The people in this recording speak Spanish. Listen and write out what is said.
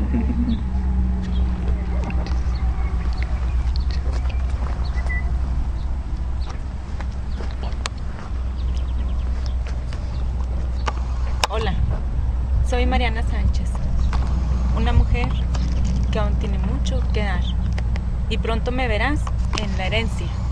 Hola, soy Mariana Sánchez, una mujer que aún tiene mucho que dar y pronto me verás en La Herencia.